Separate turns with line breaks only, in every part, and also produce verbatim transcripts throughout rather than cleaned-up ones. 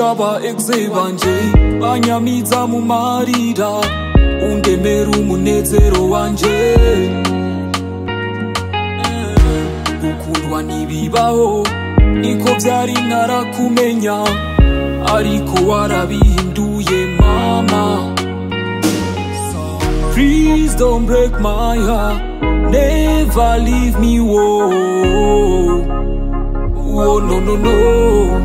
Shaba exebanje banyamiza mu marira undemera umunezero wanje gukundwa nibibaho niko byari narakumenya ariko warabihinduye mama. Please don't break my heart, never leave me, whoa, whoa, no, no, no.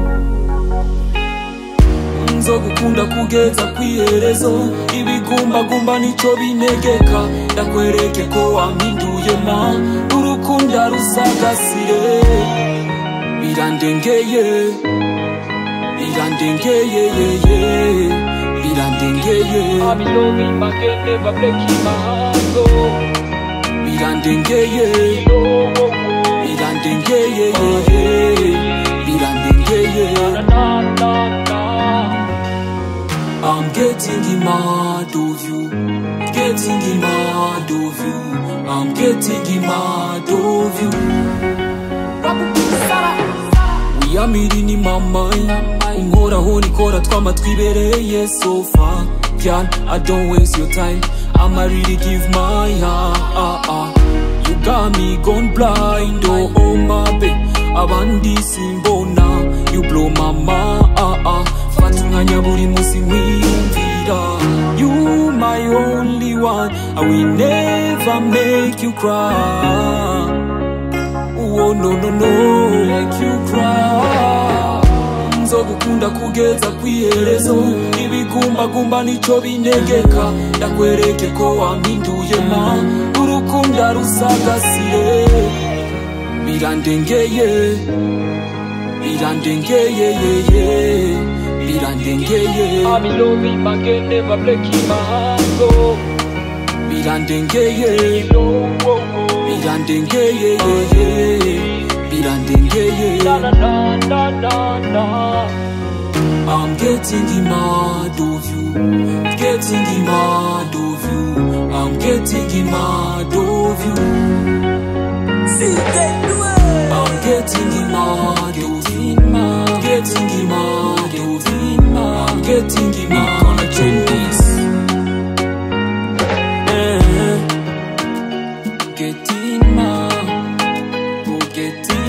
Nzogukunda kugeza kwiherezo, ibigumba gumba nico binegeka, ndakwereke ko wampinduye ma, urukunda rusagasire, birandengeye, birandengeye, birandengeye. I'm in love with my girl, never breaking my heart, oh. Birandengeye, birandengeye, birandengeye. I'm getting mad of you, getting mad of you. I'm getting mad of you. We are meeting in my mind. Nkora ho nikora twama twibereye so far. Girl, I don't waste your time. I'ma really give my heart. Ah, ah. You got me gone blind, oh, oh my babe. Abandi simbona, you blow my mind. Ah, ah. Fatunganya buri musi mwiyumvira. You my only one, I will never make you cry. Oh no no no, make you cry. Nzogukunda kugeza kwiherezo, ibigumba gumba nico binegeka, ndakwereke ko wampinduye ma, urukunda rusagasire, birandengeye, birandengeye, birandengeye. I'm in love with my girl, never breaking my heart, oh. Birandengeye, birandengeye, birandengeye. Na na na na na na. I'm getting mad of you, getting mad of you. I'm getting mad of you. I'm getting mad of you, getting mad of you. I'm getting mad. Gonna change this. Getting mad, oh getting